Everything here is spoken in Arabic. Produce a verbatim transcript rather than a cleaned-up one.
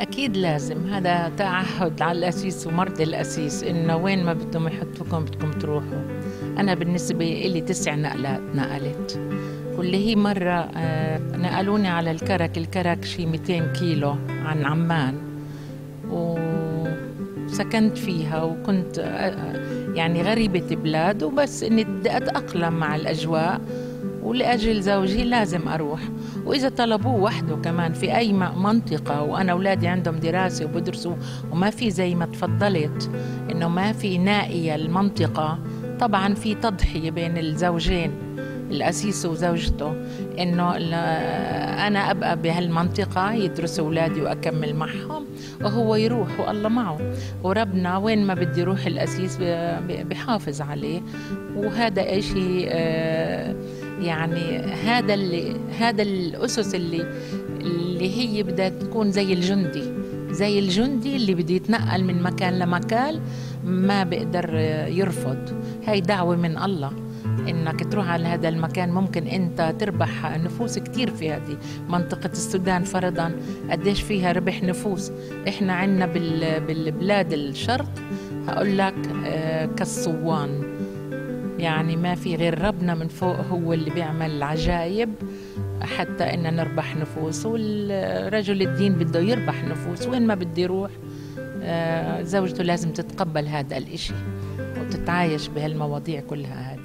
أكيد لازم، هذا تعهد على الأسيس ومرضى الأسيس إنه وين ما بدهم يحطوكم بدكم تروحوا. أنا بالنسبة إلي تسع نقلات نقلت. واللي هي مرة آه، نقلوني على الكرك، الكرك شي مئتين كيلو عن عمان، وسكنت فيها وكنت آه، يعني غريبة بلاد، وبس إني بدي أتأقلم مع الأجواء، ولأجل زوجي لازم أروح. وإذا طلبوه وحده كمان في أي منطقة وأنا أولادي عندهم دراسة وبدرسوا وما في زي ما تفضلت إنه ما في نائية المنطقة، طبعا في تضحية بين الزوجين الأسيس وزوجته، إنه أنا أبقى بهالمنطقة يدرس أولادي وأكمل معهم، وهو يروح والله معه. وربنا وين ما بدي يروح الأسيس بحافظ عليه. وهذا إشي آه يعني هذا اللي هذا الأسس اللي اللي هي بدها تكون زي الجندي، زي الجندي اللي بده يتنقل من مكان لمكان ما بيقدر يرفض. هاي دعوة من الله إنك تروح على هذا المكان، ممكن أنت تربح نفوس كتير في هذه منطقة السودان فرضا. قديش فيها ربح نفوس؟ إحنا عنا بالبلاد الشرق هقول لك كالصوان، يعني ما في غير ربنا من فوق هو اللي بيعمل العجائب حتى إننا نربح نفوس. والرجل الدين بده يربح نفوس وين ما بده يروح. زوجته لازم تتقبل هذا الإشي وتتعايش بهالمواضيع كلها هذه.